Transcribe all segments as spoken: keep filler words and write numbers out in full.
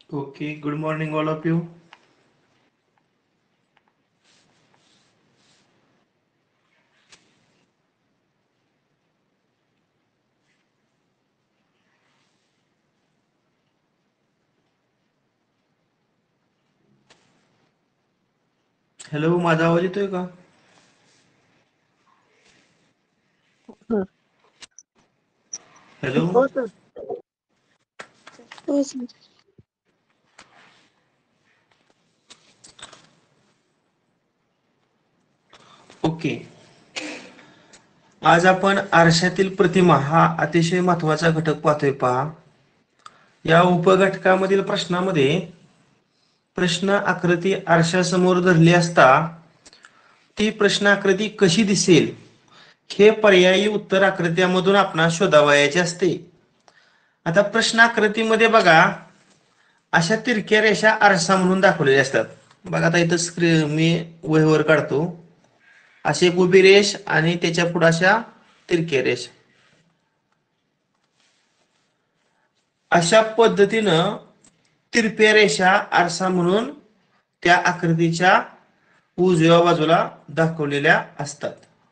Okay, good morning, all of you. Hello, माझा आवाज येतोय का? सर. हॅलो. हो सर. हो सर. ओके. आज आपण आरशातील प्रतिमा हा अतिशय महत्वाचा घटक पाहतोय पहा. या उपघटकामधील प्रश्नामध्ये प्रश्न आकृती आरशासमोर धरली असता ती प्रश्न आकृती कशी दिसेल हे पर्यायी उत्तर आकृत्यामधून आपणास शोधावयाचे असते. आता प्रश्न आकृतीमध्ये बघा अशा तिरक्या रेषा आरसा म्हणून दाखवलेल्या असतात. बघा आता इथं स्क्रीन मी वहीवर काढतो. अशी एक उभी रेष आणि त्याच्या पुढे अशा तिरक्या रेष. अशा पद्धतीनं तिरप्या रेषा आरसा म्हणून त्या आकृतीच्या उजव्या बाजूला दाखवलेल्या असतात.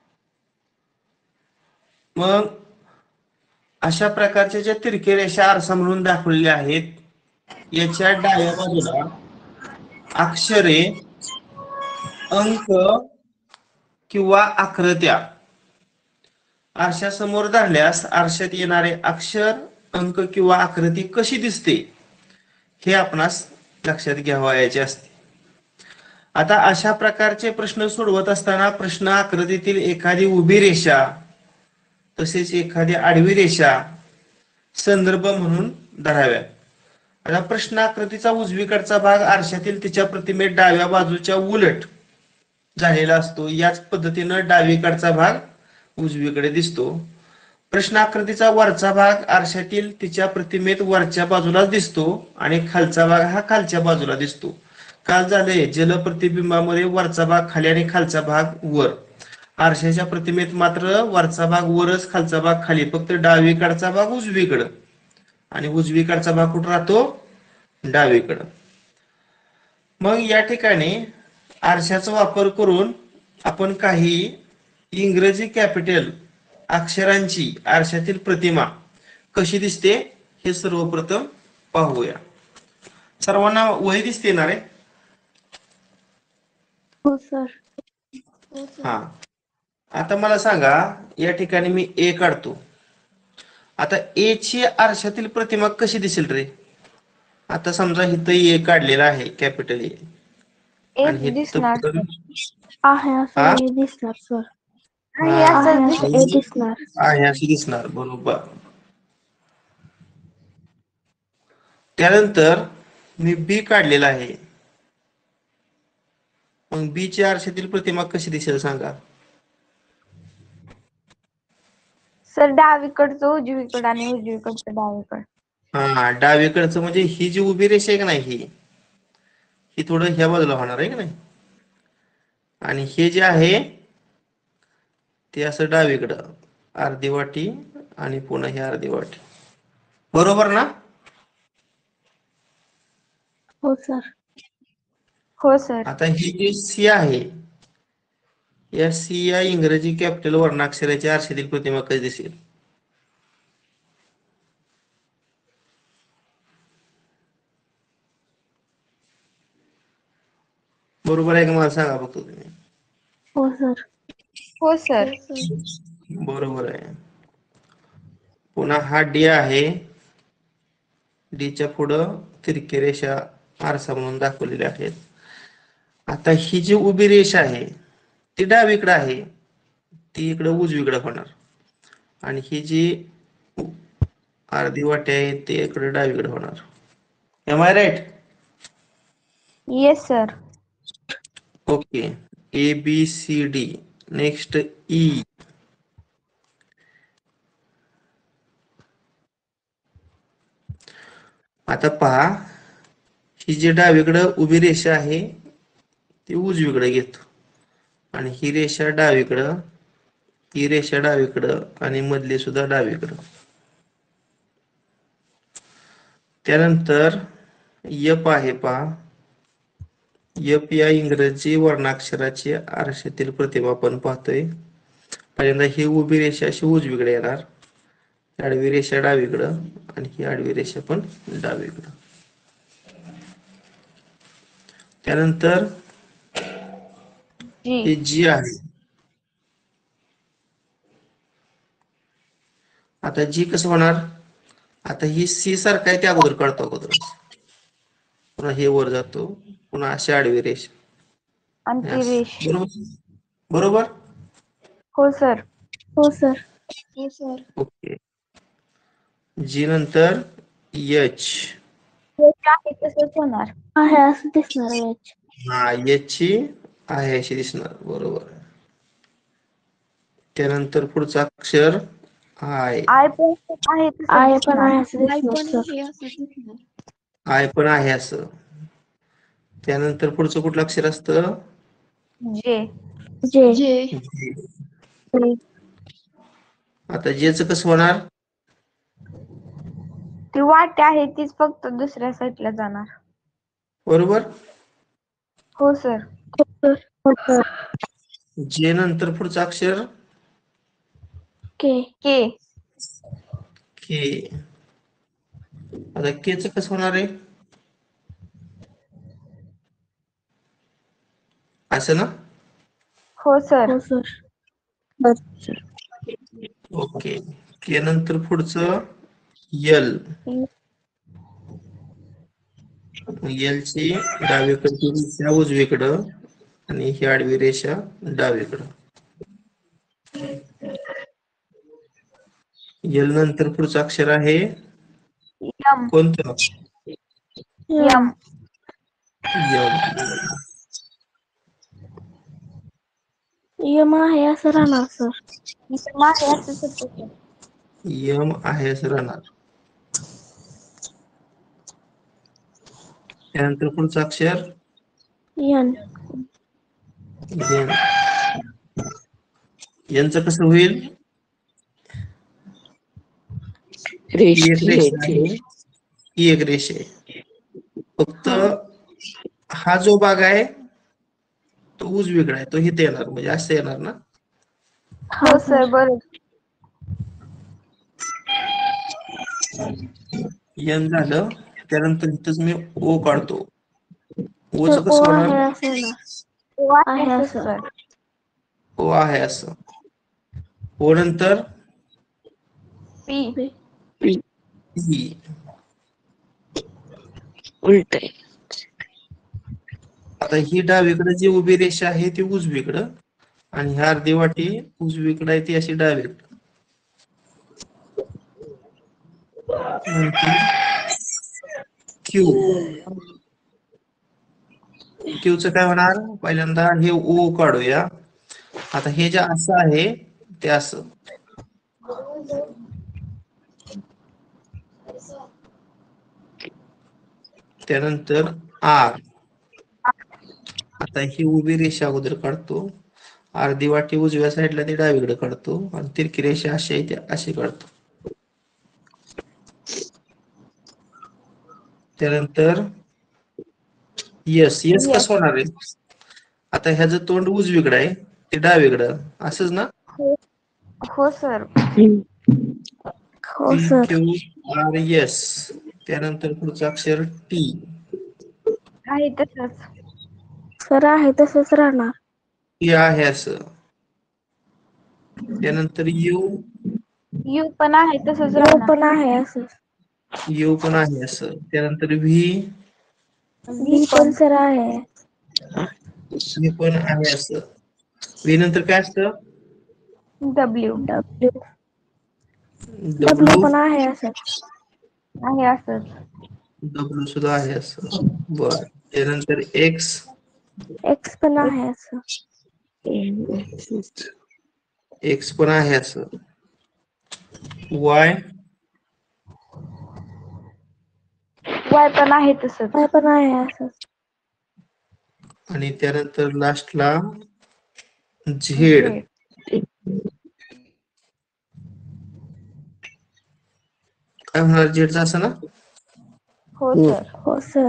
मग अशा प्रकारच्या ज्या तिरक्या रेषा आरसा म्हणून दाखवलेल्या आहेत याच्या डाव्या बाजूला अक्षरे, अंक किंवा आकृत्या आरशासमोर धरल्यास आरशात येणारे अक्षर, अंक किंवा आकृती कशी दिसते हे आपणास लक्षात घ्यावयाचे असते. आता अशा प्रकारचे प्रश्न सोडवत असताना प्रश्न आकृतीतील एखादी उभी रेषा तसेच एखादी आडवी रेषा संदर्भ म्हणून धराव्यात. आता प्रश्न आकृतीचा उजवीकडचा भाग आरशातील तिच्या प्रतिमेत डाव्या बाजूच्या उलट झालेला असतो. याच पद्धतीनं डावीकडचा भाग उजवीकडे दिसतो. प्रश्न आकृतीचा वरचा भाग आरशातील तिच्या प्रतिमेत वरच्या बाजूला दिसतो आणि खालचा भाग हा खालच्या बाजूला दिसतो. काल झाले जलप्रतिबिंबामध्ये वरचा भाग खाली आणि खालचा भाग वर. आरशाच्या प्रतिमेत मात्र वरचा भाग वरच खालचा भाग खाली, फक्त डावीकडचा भाग उजवीकडं आणि उजवीकडचा भाग कुठं राहतो डावीकडं. मग या ठिकाणी आरशाचा वापर करून आपण काही इंग्रजी कॅपिटल अक्षरांची आरशातील प्रतिमा कशी दिसते हे सर्वप्रथम पाहूया. सर्वांना वही दिसते ना रे? हो सर. हा. आता मला सांगा या ठिकाणी मी ए काढतो. आता ए ची आरशातील प्रतिमा कशी दिसेल रे? आता समजा इथं ए काढलेला आहे कॅपिटल ए आणि एक दिसणार इथं आहे हा असं ए दिसणार सर. हा आहे असं ए दिसणार. आहे अशी दिसणार बरोबर. त्यानंतर मी बी काढलेला आहे. मग बी ची आरशातील प्रतिमा कशी दिसेल सांगा? सर डावीकडचं उजवीकडं आणि उजवीकडचं डावीकडं. हा डावीकडचं म्हणजे ही जी उभी रेषा आहे का नाही ही ही थोडं ह्या बाजूला होणार आहे का नाही आणि हे जे आहे ते असं डावीकडं अर्धी वाटी आणि पुन्हा ही अर्धी वाटी. बरोबर ना? हो सर. हो सर. आता ही जी सी आहे या सी या इंग्रजी कॅपिटल वर्णाक्षराच्या आरशातील प्रतिमा कशी दिसेल? बरोबर आहे का मला सांगा फक्त तुम्ही? हो सर. हो सर. बरोबर आहे. पुन्हा हा डी आहे. डीच्या पुढं तिरकी रेषा आरसा म्हणून दाखवलेल्या आहेत. आता ही जी उभी रेषा आहे ती डावीकडे आहे, ती इकडे उजवीकडे होणार आणि ही जी अर्धी वाटी आहे ती इकडे डावीकडे होणार. Am I right? Yes sir. Okay. A B C D. Next E. आता पहा ही जी डावीकडे उभी रेषा आहे ती उजवीकडे घेतो आणि ही रेषा डावीकडं, ही रेषा डावीकडं आणि मधली सुद्धा डावीकडं. त्यानंतर यप आहे पहा. यप या इंग्रजी वर्णाक्षराची आरशातील प्रतिमा आपण पाहतोय. पहिल्यांदा ही उभी रेषा अशी उजवीकडे येणार, आडवी रेषा डावीकडं आणि ही आडवी रेषा पण डावीकडं. त्यानंतर जी हे जी आहे. आता जी कसं होणार? आता ही सी सारखं आहे ते अगोदर काढतो अगोदर. पुन्हा हे वर जातो, पुन्हा अशी आडवी रेषा. आणि हे ती असं. रेष. बरोबर बरोबर हो सर. हो सर. हो सर. ओके. जी नंतर एच. एच आहे तसंच होणार. आहे असं दिसणार एच. हा एच ची आहे अशी दिसणार. बरोबर. त्यानंतर पुढचं अक्षर आय. आय पण आहे तसंच आय पण दिसणार. आहे असं आय दिसणार पण सर. हे असं दिसणार. आय पण आहे असं. त्यानंतर पुढचं कुठलं अक्षर असतं? जे. जे. जे. जे. आता जेचं कसं होणार? ती वाट आहे तीच फक्त दुसऱ्या साईडला जाणार. बरोबर. हो सर. हो सर. जे नंतर पुढचं अक्षर के. के. के. आता केचं कसं होणार आहे? असं ना? हो सर. हो सर. बर सर. ओके. के नंतर पुढचं यल. यल ची डावीकडची रेषा उजवीकडं आणि ही आडवी रेषा डावीकडं. यल नंतर पुढचं अक्षर आहे यम. कोणतं? यम. यम. यम आहे असं राहणार सर. यम आहे असंच होतं सर. यम आहे असं राहणार. त्यानंतर पुढचं अक्षर यन. एन. यांचं कसं होईल? ही एक रेषा आहे, ही एक रेषा आहे. फक्त हा जो भाग आहे तो उजवीकडे आहे, तो इथे येणार, म्हणजे असं येणार ना. हो सर बरोबर. एन झालं. त्यानंतर इथंच मी ओ काढतो. ओच सर ओ कसं आहे होणार? असं येणार. ओ आहे आहे असंच असं. सर. ओ आहे असं. ओ नंतर पी. पी. उलट. आता ही डावीकडे जी उभी रेषा आहे ती उजवीकडं आणि ह्या अर्धी वाटी उजवीकडे आहे ती अशी डावीकडं. क्यू. क्यूचं काय होणार? पहिल्यांदा हे ओ काढूया. आता हे जे असं आहे ते असं. त्यानंतर आर. आता ही उभी रेषा अगोदर काढतो. अर्धी वाटी उजव्या साईडला ती डावीकडे काढतो आणि तिरकी रेषा अशी आहे ती अशी काढतो. त्यानंतर यस. यस कसं होणार आहे? आता ह्याचं तोंड उजवीकडे आहे ते डावीकडं, असंच ना. हो सर. हो P sir. Q R S. त्यानंतर पुढचं अक्षर टी. आहे तसंच. सर आहे तसंच राहणार. टी आहे असं. त्यानंतर यू. यू पण आहे तसंच यू राहणार. पण आहे असं. यू पण आहे असं. त्यानंतर व्ही. व्ही ही पण सर आहे. व्ही पण आहे असं. व्ही नंतर काय असतं? डब्ल्यू. डब्ल्यू. W W. पण आहे असं. आहे असंच. डब्ल्यू सुद्धा आहे असं. बर. त्यानंतर एक्स. एक्स पण आहे असं. एक्स पण आहे असं. वाय. वाय पण आहे तसंच. वाय पण आहे असं. आणि त्यानंतर लास्टला झेड. झेड. काय होणार झेडचं असं ना? हो सर. हो सर.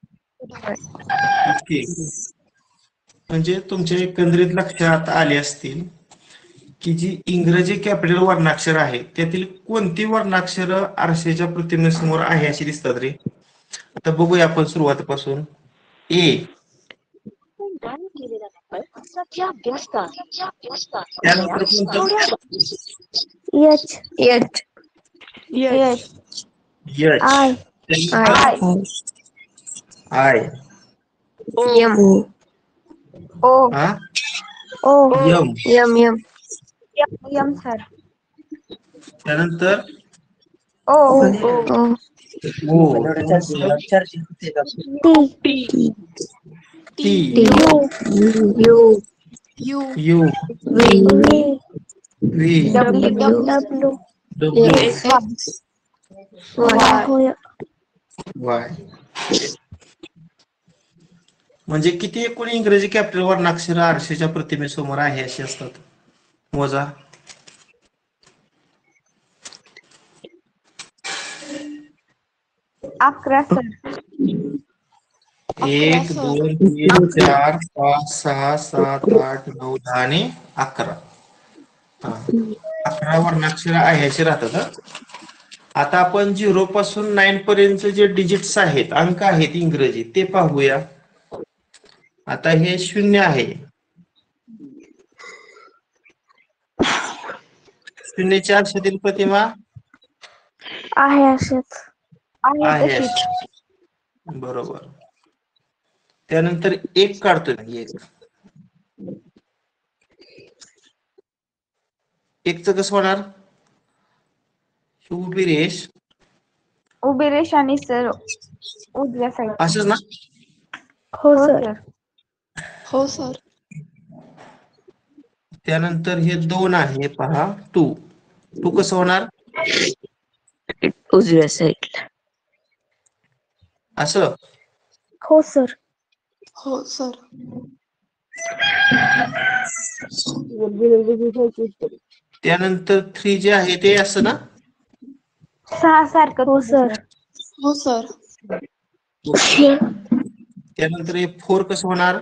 ओके. म्हणजे तुमच्या एकंदरीत लक्षात आले असतील की जी इंग्रजी कॅपिटल वर्णाक्षर आहे त्यातील कोणती वर्णाक्षर आरशाच्या प्रतिमेसमोर आहे अशी दिसतात रे. आता बघूया आपण सुरुवातीपासून. ए, त्यानंतर कोणतं? H H H. H. I त्यानंतर आय. M O. हा, O M. M M M sir. त्यानंतर O. O O. T T. U U U. V V. W. W W. X Y होय. वाय. म्हणजे किती एकूण इंग्रजी कॅपिटल वर्णाक्षर आरशाच्या प्रतिमेसमोर आहे अशी असतात? मोजा. अकरा सर. एक, दोन, तीन, चार, पाच, सहा, सात, आठ, नऊ, दहा आणि अकरा. हा, अकरा वर्णाक्षर आहे अशी राहतात. हा. आता आपण झिरो पासून नाईन पर्यंत जे डिजिट्स आहेत, अंक आहेत इंग्रजी, ते पाहूया. आता हे शून्य आहे. शून्याच्या आरशातील प्रतिमा आहे असेच. आहे अशी. बरोबर. त्यानंतर एक काढतोय ना, एक. एकचं कसं होणार? ही उभी रेष उभी रेष आणि सर उजव्या साईड. असंच ना? हो हो सर. सर. हो सर त्यानंतर हे दोन आहे पहा, टू. टू कसं होणार? उजव्या साईडला. असं. हो सर. हो सर त्यानंतर थ्री जे आहे ते असं ना? सहा सारखं. हो सर. हो सर त्यानंतर हे फोर कसं होणार?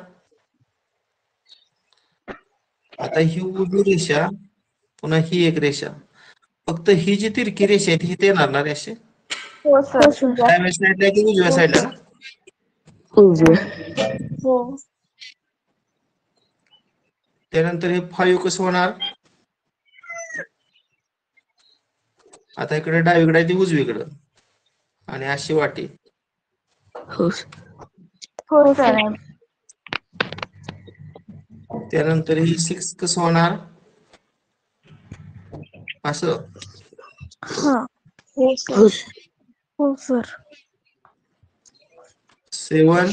आता ही उभी रेषा, पुन्हा ही एक रेषा, फक्त ही जी तिरकी रेषा आहे ती येणार ना रेषे? हो सर. हो सर. डाव्या साईडला की उजव्या साईडला ना? उजव्या. हो. त्यानंतर हे फाईव्ह कसं होणार? आता इकडे डावीकडे आहे ती उजवीकडं आणि अशी वाटी. हो हो सर. त्यानंतर ही सिक्स कसं होणार? असं. हा. हो सर हो सर. सेवन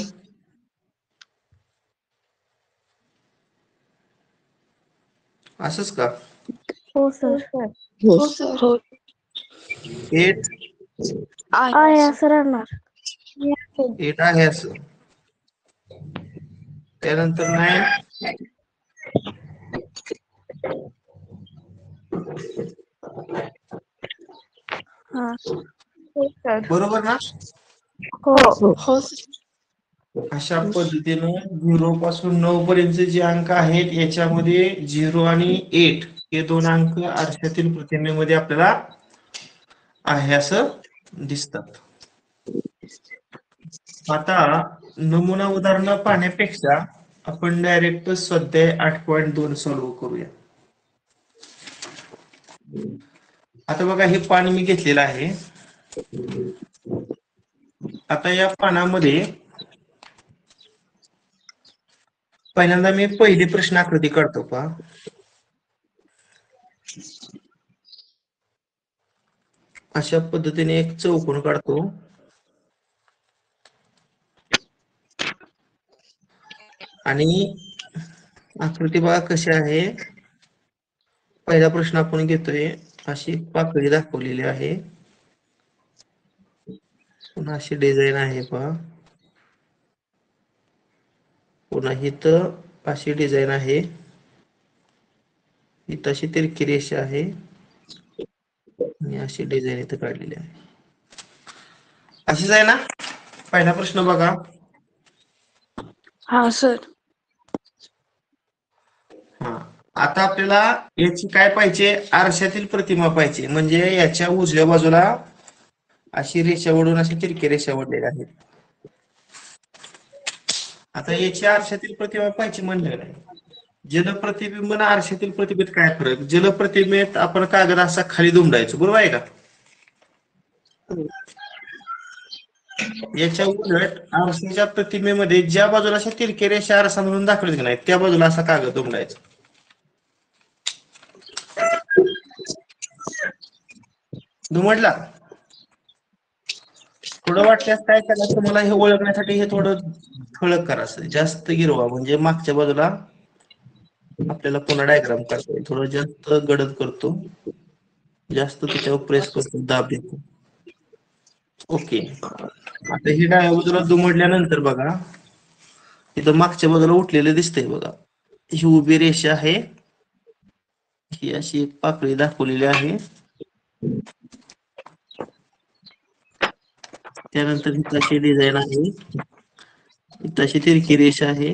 असंच का? हो हो सर. सर. हो सर हो एट आहे असं राहणार. एट आहे असं. त्यानंतर नाईन हा. हो सर. बरोबर ना? हो. हो अशा पद्धतीनं झिरो पासून नऊ पर्यंत जे अंक आहेत याच्यामध्ये झिरो आणि एट हे दोन अंक आरशातील प्रतिमेमध्ये आपल्याला आहे असं दिसतात. आता नमुना उदाहरण पाहण्यापेक्षा आपण डायरेक्ट स्वाध्याय आठ पॉईंट दोन सॉल्व्ह करूया. आता बघा हे पान मी घेतलेलं आहे. आता या पानामध्ये पहिल्यांदा मी पहिली प्रश्न आकृती काढतो पहा. अशा पद्धतीने एक चौकोन काढतो आणि आकृती बघा कशी आहे. पहिला प्रश्न आपण घेतोय, अशी पाकळी दाखवलेली आहे, पुन्हा अशी डिझाईन आहे पहा, पुन्हा इथं अशी डिझाईन आहे, इथं अशी तिरकी रेषा आहे आणि अशी डिझाईन इथं काढलेली आहे. अशीच आहे ना? पहिला प्रश्न बघा. हा सर. हा आता आपल्याला याची काय पाहिजे, आरशातील प्रतिमा पाहिजे. म्हणजे याच्या उजव्या बाजूला अशी रेषा ओढून अशी तिरकी रेषा ओढलेल्या आहेत. आता याची आरशातील प्रतिमा पाहिजे म्हणलं नाही. जलप्रतिबिंब आणि आरशातील प्रतिमेत काय फरक? जलप्रतिमेत आपण कागद असा खाली दुमडायचो, बरोबर आहे का? याच्या उलट आरशाच्या प्रतिमेमध्ये ज्या बाजूला अशा तिरकी रेषा आरसा म्हणून दाखवली नाही त्या बाजूला असा कागद दुमडायचा. दुमडला थोडं वाटल्यास काय करायचं, तुम्हाला हे ओळखण्यासाठी हे थोडं ठळक करायचं, जास्त गिरवा म्हणजे मागच्या बाजूला आपल्याला पुन्हा डायग्राम काढता येईल. थोडं जास्त गडद करतो, जास्त त्याच्यावर प्रेस करतो, दाब देतो. ओके. आता ही डाव्या बाजूला दुमडल्यानंतर बघा इथं मागच्या बाजूला उठलेलं दिसतंय बघा. ही उभी रेषा आहे, ही अशी एक पाकळी दाखवलेली आहे. त्यानंतर इथं अशी डिझाईन आहे, इथं अशी तिरकी रेषा आहे.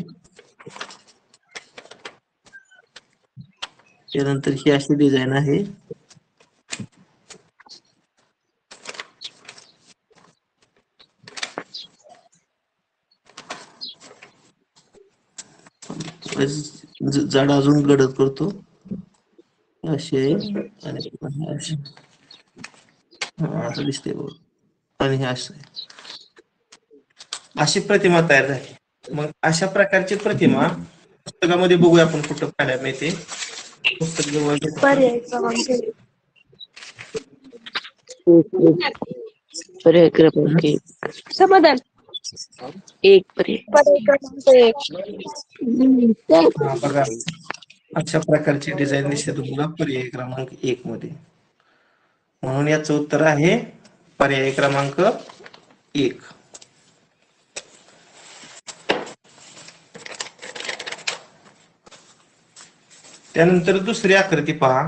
त्यानंतर ही अशी डिझाईन आहे. जड अजून गडद करतो, असे आणि असे. हा असं दिसते बघ, आणि हे असं अशी प्रतिमा तयार झाली. मग अशा प्रकारची प्रतिमा पुस्तकामध्ये बघूया आपण कुठं पाहायला मिळते. पुस्तक जवळ घेतो. पर्याय क्रमांक एक. पर्याय क्रमांक एक. समाधान. एक पर्याय. पर्याय क्रमांक एक. हा बघा, अशा प्रकारची डिझाईन दिसते तुम्हाला पर्याय क्रमांक एक मध्ये. म्हणून याचं उत्तर आहे पर्याय क्रमांक एक. त्यानंतर दुसरी आकृती पहा.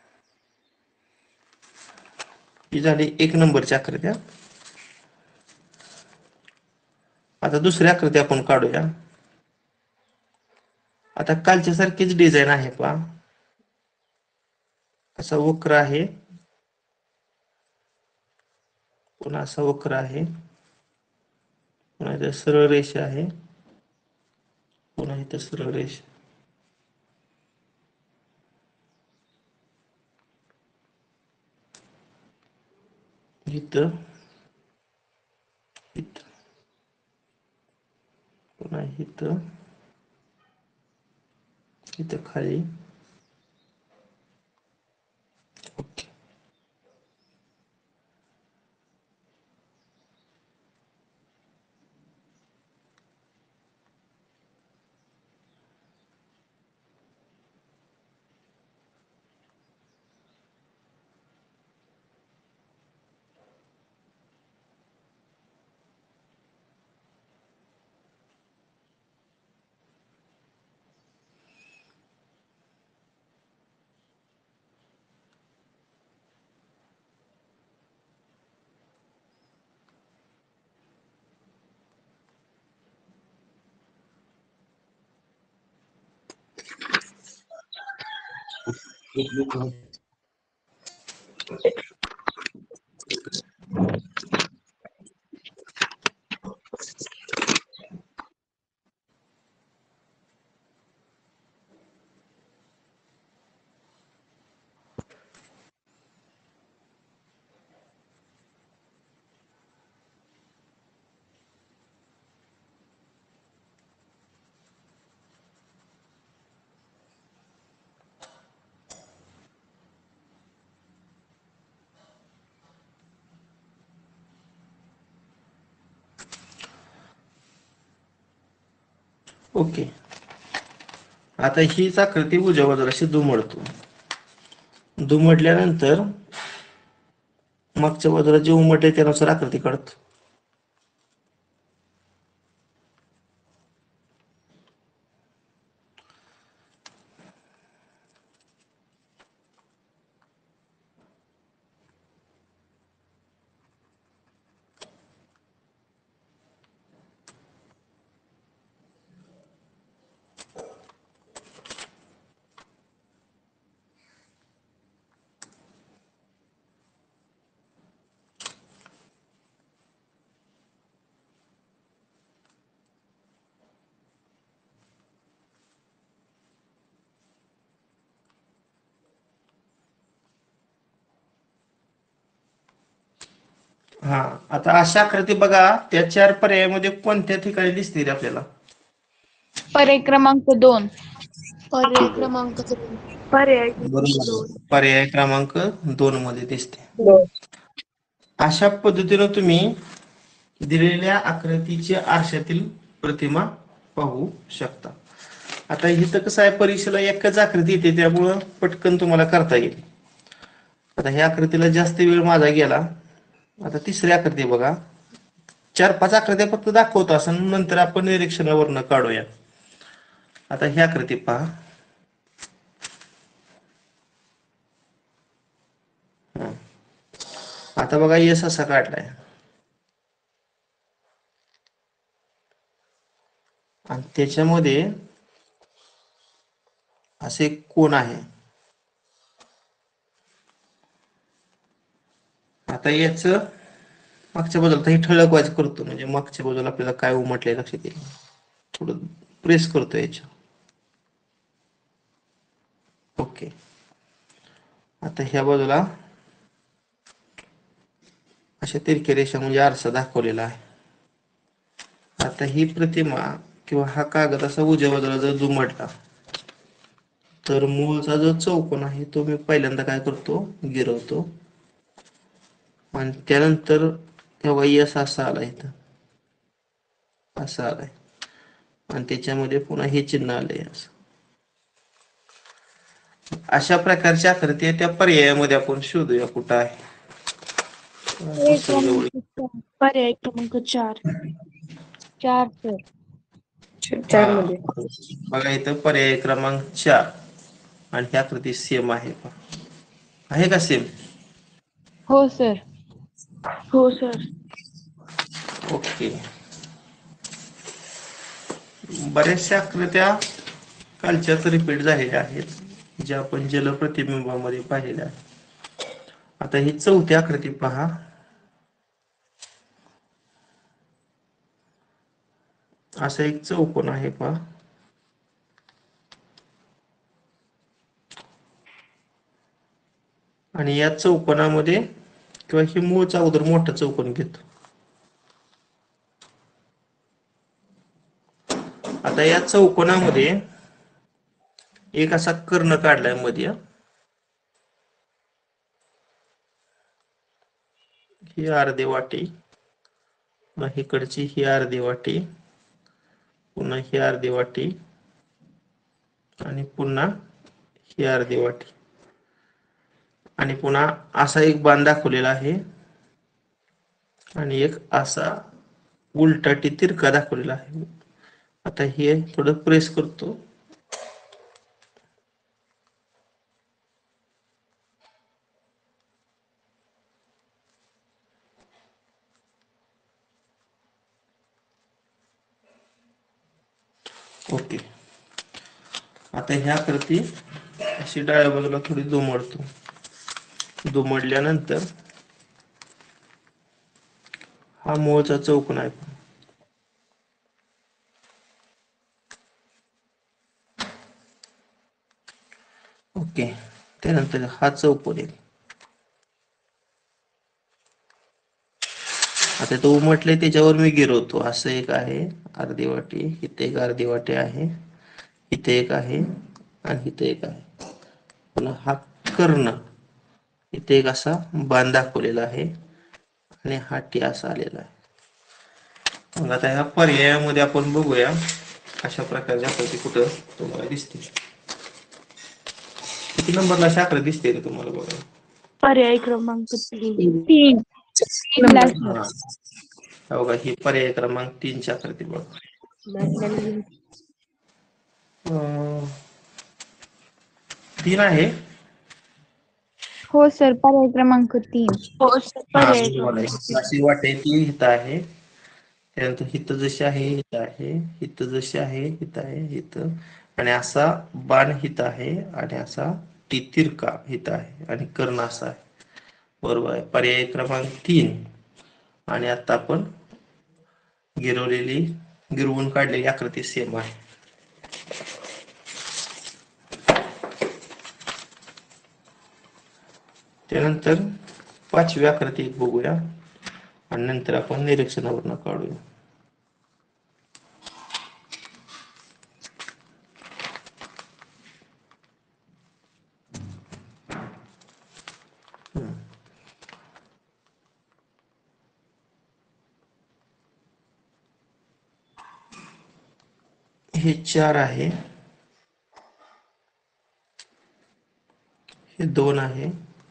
ही झाली एक नंबरची आकृती. आता दुसरी आकृती आपण काढूया. आता कालच्या सारखीच डिझाईन आहे पहा. असा वक्र आहे, पुन्हा असा वक्र आहे, पुन्हा इथं सरळ रेषा आहे, पुन्हा इथं सरळ रेषा. इथं इथं पुन्हा इथं इथं खाली. ओके. ओके. आता हीच आकृती उजव्या बाजूला अशी दुमडतो. दुमडल्यानंतर मागच्या बाजूला जे उमटले त्यानुसार आकृती काढतो. हा, आता अशा आकृती बघा, त्या चार पर्यायामध्ये कोणत्या ठिकाणी दिसते रे आपल्याला? पर्याय क्रमांक दोन. पर्याय क्रमांक दोन. पर्याय क्रमांक बरोबर, दोन. पर्याय क्रमांक दोन मध्ये दिसते. दोन. अशा पद्धतीने तुम्ही दिलेल्या आकृतीच्या आरशातील प्रतिमा पाहू शकता. आता इथं कसं आहे, परीक्षेला एकच आकृती येते, त्यामुळं पटकन तुम्हाला करता येईल. आता ह्या आकृतीला जास्त वेळ माझा गेला. आता तिसरी आकृती बघा, चार पाच आकृत्या फक्त दाखवतो असं, नंतर आपण निरीक्षणावरनं काढूया. आता ही आकृती पहा. हं. आता बघा यस असा काढलाय आणि त्याच्यामध्ये असे एक कोण आहे. आता याच मागच्या बाजूला हे ठळक वाच करतो, म्हणजे मागच्या बाजूला आपल्याला काय उमटलंय लक्षात येईल. थोडं प्रेस करतो याच्या. ओके. आता ह्या बाजूला अशा तिरक्या रेषा म्हणजे आरसा दाखवलेला आहे. आता ही प्रतिमा किंवा हा कागद असा उजव्या बाजूला जर दुमडला, तर मूळचा जो चौकोन आहे तो मी पहिल्यांदा काय करतो, गिरवतो. आणि त्यानंतर तेव्हा यस असा आला, इथं असा आलाय आणि त्याच्यामध्ये पुन्हा हे चिन्ह आले असं. अशा प्रकारच्या आकृती त्या पर्यायामध्ये आपण शोधूया कुठं आहे. पर्याय क्रमांक चार. पर्याय क्रमांक चार. चार सर. चार हा, मध्ये. बघा इथं पर्याय क्रमांक चार आणि ही आकृती सेम आहे पहा. आहे का सेम? हो सर. हो सर. ओके. बऱ्याचशा आकृत्या कालच्याच रिपीट झालेल्या आहेत, ज्या आपण जलप्रतिबिंबामध्ये पाहिलेल्या आहेत. आता ही चौथी आकृती पहा. असा एक चौकोन आहे पहा. आणि या चौकोनामध्ये किंवा ही मूळचा अगोदर मोठा चौकोन घेतो. आता या चौकोनामध्ये एक असा कर्ण काढलाय मध्ये. ही अर्धी वाटी, पुन्हा इकडची ही अर्धी वाटी, पुन्हा ही अर्धी वाटी आणि पुन्हा ही अर्धी वाटी आणि पुन्हा असा एक बाण दाखवलेला आहे आणि एक असा उलटाटी तिरका दाखवलेला आहे. आता हे थोडं प्रेस करतो. ओके. आता ह्या आकृती अशी डाव्या बाजूला थोडी दुमडतो. दुमडल्यानंतर हा मूळचा चौकोन आहे. ओके. त्यानंतर हा चौकोन आहे. आता तो उमटले त्याच्यावर मी गिरवतो. असं एक आहे अर्धी वाटी, इथे एक अर्धी वाटी आहे, इथे एक आहे आणि इथे एक आहे. पुन्हा हा कर्ण, इथे एक असा बाण दाखवलेला आहे आणि हा टी असा आलेला आहे. मग आता ह्या पर्यायामध्ये आपण बघूया अशा प्रकारच्या आकृती कुठं तुम्हाला दिसते. किती नंबरला अशा आकृती दिसते रे तुम्हाला? बघा, पर्याय क्रमांक तीन. तीन. तीन ला हा, सर. बघा ही पर्याय क्रमांक तीनची आकृती बघा. अं, तीन आहे. हो सर, पर्याय क्रमांक तीन. हो सर. हा, पर्याय बरोबर आहे. क्रमांक अशी वाटे ती हित आहे, त्यानंतर हित जशी आहे हित आहे, हित जशी आहे हित आहे, हित आणि असा बाण हित आहे आणि असा टी तिरका हित आहे आणि कर्ण असा आहे. बरोबर आहे. पर्याय क्रमांक तीन. आणि आता आपण गिरवलेली गिरवून काढलेली आकृती सेम आहे. त्यानंतर पाचवी आकृती बघूया. आणि नंतर आपण निरीक्षणावरनं काढूया. हम्म. हे चार आहे, हे दोन आहे,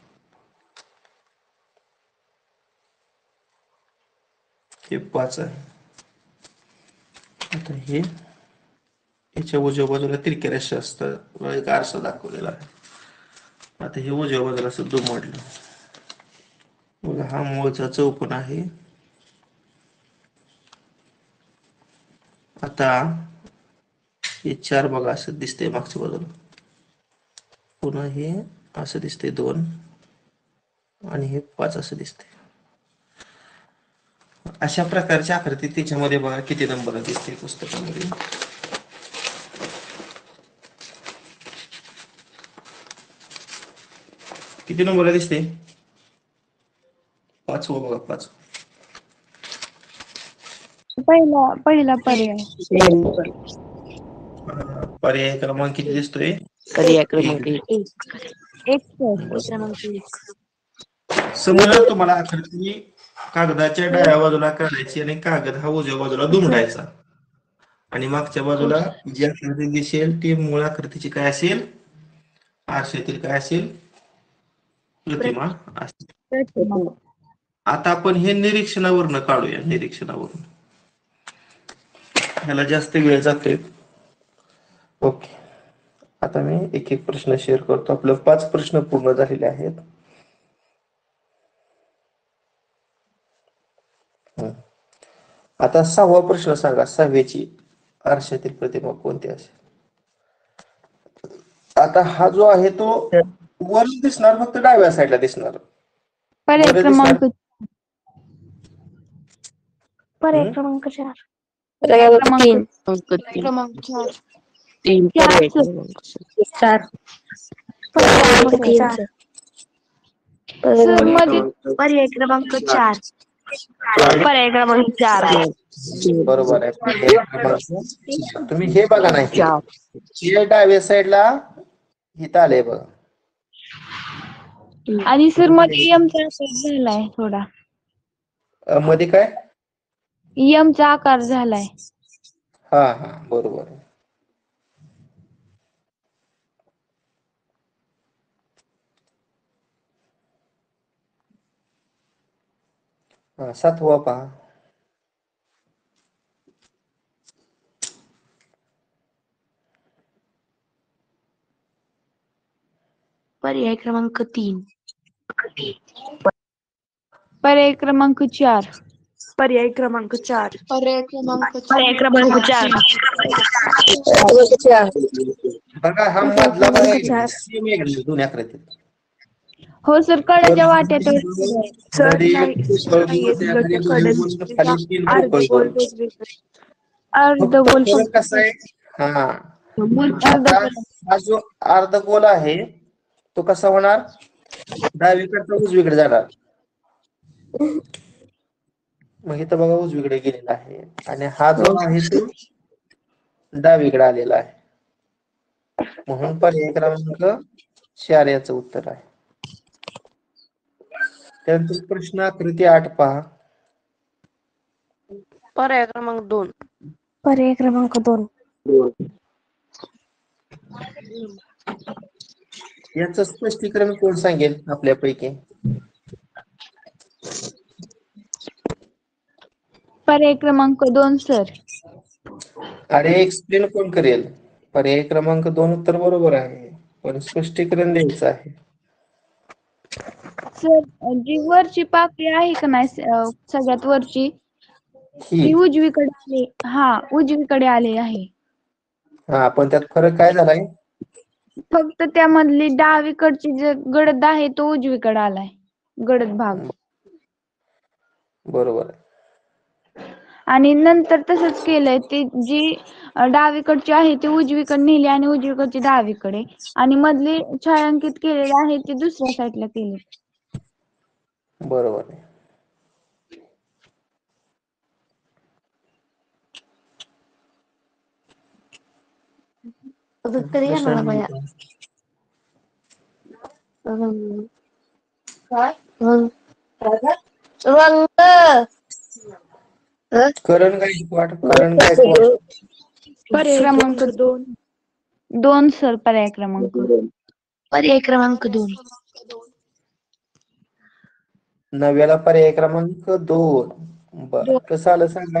हे पाच आहे. आता हे याच्या उजव्या बाजूला तिरक्या रेषा असतात, एक आरसा दाखवलेला आहे. आता हे उजव्या बाजूला असं दुमडलं बघा, हा मूळचा चौकोन आहे. आता हे चार बघा असं दिसतंय मागच्या बाजूला, पुन्हा हे असं दिसतंय दोन, आणि हे पाच असं दिसतंय. अशा प्रकारची आकृती त्याच्यामध्ये बघा किती नंबर दिसते पुस्तकामध्ये. किती नंबर दिसते? पाचवं बघा, पाच. पहिला पहिला पर्याय. पर्याय क्रमांक किती दिसतोय? पर्याय क्रमांक एक. एक सर. क्रमांक एक. समजा तुम्हाला आकृती कागदाच्या डाव्या बाजूला काढायची आणि कागद हा उजव्या बाजूला दुमडायचा, आणि मागच्या बाजूला जी आकृती दिसेल ती मूळ आकृतीची काय असेल? आरशातील काय असेल? प्रतिमा असेल. आता आपण हे निरीक्षणावरनं काढूया. निरीक्षणावरून ह्याला जास्त वेळ जातोय. ओके, आता मी एक एक प्रश्न शेअर करतो. आपले पाच प्रश्न पूर्ण झालेले आहेत. आता सहावा प्रश्न सांगा, सहाव्याची आरशातील प्रतिमा कोणती असेल? आता हा जो आहे तो वर दिसणार, फक्त डाव्या साईडला दिसणार. पर्याय वर क्रमांक दिसणार. पर्याय हम्म? क्रमांक चार. पर्याय क्रमांक तीन. क्रमांक चार. तीन पर्याय क्रमांक चार. पर्याय क्रमांक तीन चार. सर. सर मध्ये पर्याय क्रमांक चार. पर्याय क्रमांक चार. बरोबर आहे. पर्याय क्रमांक- तुम्ही हे बघा नाही, चार. हे डाव्या साईडला इथं आलंय बघा. आणि सर मध्ये यमचा आकार झालाय थोडा. अ, मध्ये काय? यमचा आकार झालाय. हा हा बरोबर आहे. हा, सातवा पहा. पर्याय क्रमांक तीन. पर्याय क्रमांक चार. पर्याय क्रमांक चार. पर्याय क्रमांक पर्याय क्रमांक चार. बघा हा पर्याय मधला क्रमांक भाग चार. सेम आहे दोन्ही आकृतीत. हो सर, कडाच्या वाट्यात. सर मध्ये नाही, एक पोकळ गोल, त्याखाली दोन गोल, खाली तीन पोकळ गोल. फक्त अर्धगोल फरक फक्त. कसा आहे? हा, आता अर्धगोल. हा जो अर्धगोल आहे तो कसा होणार? डावीकडचा उजवीकडे जाणार. मग इथं बघा उजवीकडे गेलेला आहे, आणि हा जो आहे तो डावीकडे आलेला आहे. म्हणून पर्याय क्रमांक चार याचं उत्तर आहे. त्यानंतर प्रश्न आकृती आठ पहा. पर्याय क्रमांक दोन. पर्याय क्रमांक दोन. याचं स्पष्टीकरण कोण सांगेल आपल्यापैकी? पर्याय क्रमांक दोन सर. अरे एक्सप्लेन कोण करेल? पर्याय क्रमांक दोन उत्तर बरोबर आहे, पण स्पष्टीकरण द्यायचं आहे. सर, जी वरची पाकळी आहे का नाही, अं, सगळ्यात वरची ही ती उजवीकडे आली. हा, उजवीकडे आली आहे. हा, पण त्यात फरक काय झालाय? फक्त त्यामधली डावीकडची जे गडद आहे तो उजवीकडे आलाय, गडद भाग. बरोबर आहे. आणि नंतर तसंच केलंय, ती जी डावीकडची आहे ती उजवीकडे नेली आणि उजवीकडची डावीकडे, आणि मधली छायांकित केलेली आहे ती दुसऱ्या साईडला केली. बरोबर आहे. प्रश्न नंबर करण गायकवाड करण गायकवाड पर्याय क्रमांक क्रमांक दोन. दोन सर पर्याय क्रमांक पर्याय क्रमांक दोन. नव्याला पर्याय क्रमांक दोन. बर कसं आलं सांगा.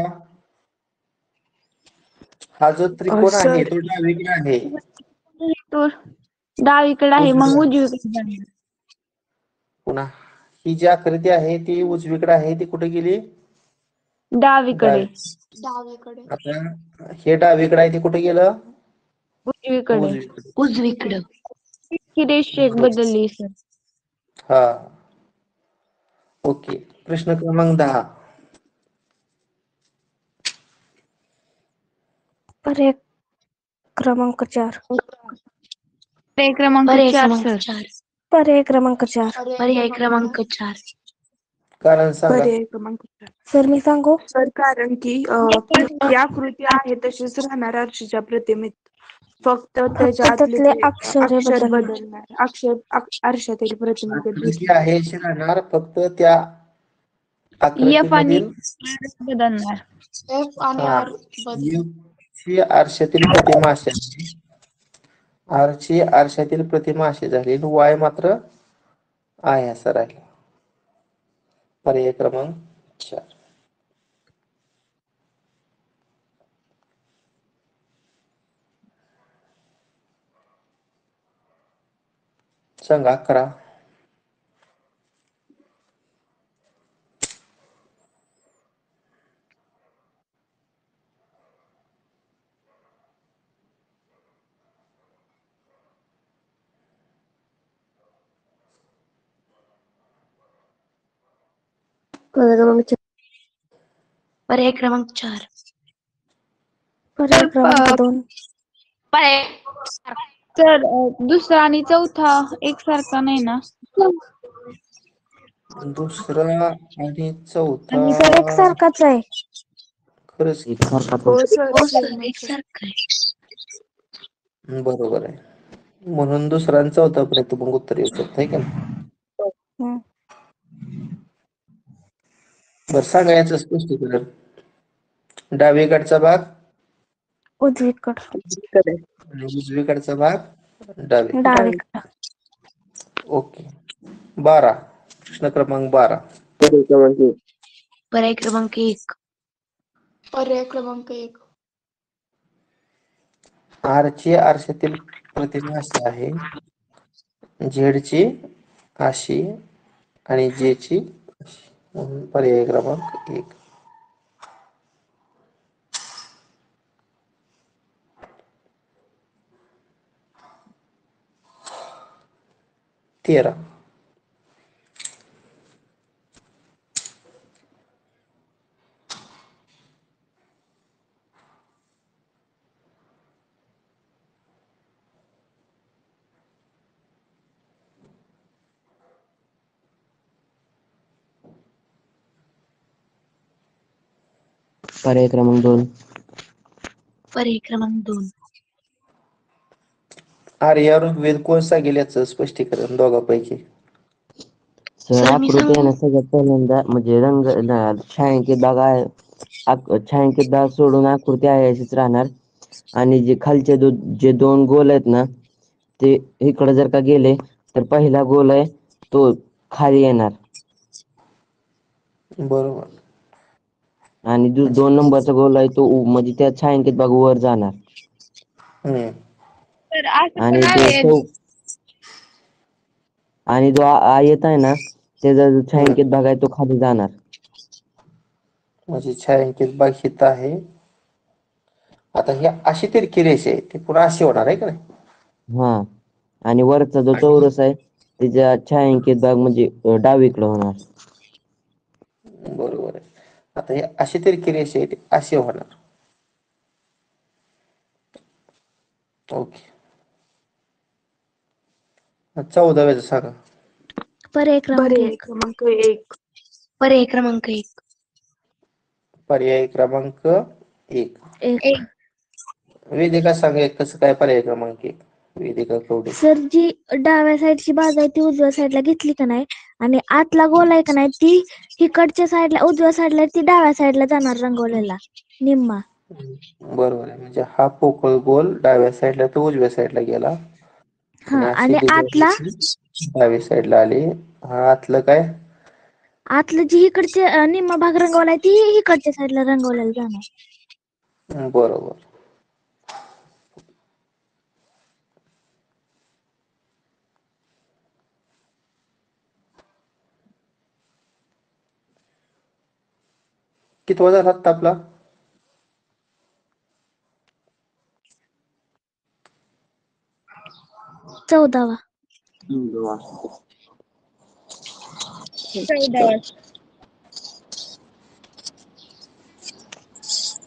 हा जो त्रिकोण आहे सर तो डावीकडे आहे. तो डावीकडे आहे मग उजवीकडे. उजवीकडे जाणार. पुन्हा ही जी आकृती आहे ती उजवीकडे आहे ती कुठे गेली. डावीकडे डावी. डावीकडे. आता हे डावीकडे आहे ते कुठे गेलं. उजवीकडे उजवीकडे. उजवीकडं. ही रेष एक बदलली सर. हा ओके. प्रश्न क्रमांक दहा. पर्याय क्रमांक चार. पर्याय क्रमांक पर्याय चार क्रमांक सर. चार. पर्याय क्रमांक चार. पर्याय क्रमांक चार. कारण सांगा. पर्याय क्रमांक चार. सर मी सांगू. सर कारण की अं, या आकृती आहे तशीच राहणार आरशीच्या प्रतिमेत. फक्त त्याच्यातले अक्षर बदलणार. अक्षर अक- आरशातील प्रतिमेतील आकृती दिसणार. आहे अशी राहणार फक्त त्या एफ आणि आकृतीमधील बदलणार. एफ आणि हा, आर बदल. ची आरशातील प्रतिमा अशी आहे. आर ची आरशातील प्रतिमा अशी झाली. वाय मात्र आहे असं राहील. पर्याय क्रमांक चार. सांगा अकरा. पर्याय क्रमांक चार. पर्याय क्रमांक दोन. पर्याय सर अं, दुसरा आणि चौथा एकसारखा नाही ना. दुसरा आणि चौथा आणि सर एकसारखाच आहे. खरंच की. हो सर एकसारखं आहे. बरोबर आहे. म्हणून दुसरा आणि चौथा पर्यंत मग उत्तर येऊ शकत आहे का नाही. हम्म. बरं सांगा याचं स्पष्टीकरण. डावीकडचा भाग उजवीकडं. आणि उजवीकडचा भाग डावी. डावीकडं. ओके. बारा. प्रश्न क्रमांक बारा. पर्याय क्रमांक एक. पर्याय क्रमांक एक. आर ची आरशातील प्रतिमा अशी आहे. झेड ची अशी आणि जे ची अशी. म्हणून पर्याय क्रमांक एक. तेरा. पर्याय क्रमांक दोन. पर्याय क्रमांक दोन. आर्य ऋग्वेद कोण सांगेल याचं स्पष्टीकरण दोघांपैकी. सर सर मी आकृती आहे सांगू. ना सगळ्यात पहिल्यांदा म्हणजे रंग न- छायांकित भाग आहे. आक- छायांकित भाग सोडून आकृती आहे अशीच राहणार. आणि जे खालचे दो जे दोन गोल आहेत ना ते इकडे जर का गेले तर पहिला गोल आहे तो खाली येणार बरोबर. आणि जो म्हणजे दोन नंबरचा गोल आहे तो उ- म्हणजे त्या छायांकित भाग वर जाणार हम्म. तर असं आणि पण जो आहे. चौ आणि जो आ- आयत आहे ना त्याचा जो हम्म. छायांकित भाग आहे तो खाली जाणार. म्हणजे छायांकित भाग हित आहे. आता ही अशी तिरकी रेष आहे ती पुन्हा अशी होणार आहे का नाही. हा आणि वरचा जो आणि चौरस आहे त्याच्या छायांकित भाग म्हणजे अ, डावीकडे होणार. बरोबर आहे. आता ही अशी तिरकी रेष आहे ती अशी होणार. ओके. चौदाव्याचं सांगा. पर्याय क्रमांक एक. पर्याय क्रमांक एक. पर्याय क्रमांक एक. एक. वेदिका सांग एक कसं काय पर्याय क्रमांक एक. वेदिका कवडे. सर जी डाव्या साईडची बाजू आहे ती उजव्या साईडला घेतली का नाही आणि आतला गोल आहे का नाही ती इकडच्या साईडला उजव्या साईडला ती डाव्या साईडला जाणार रंगवलेला निम्मा. बरोबर आहे, म्हणजे हा पोकळ गोल डाव्या साईडला तर उजव्या साईडला गेला हा आणि अशी आणि डिझाईन आतला डाव्या साईडला आली. हा आतलं काय आतलं जी इकडचे अं, निम्मा भाग रंगवलाय ती इकडच्या साईडला रंगवलेला जाणार. बरोबर. कितवा झाला आत्ता आपला? चौदावा. चौदा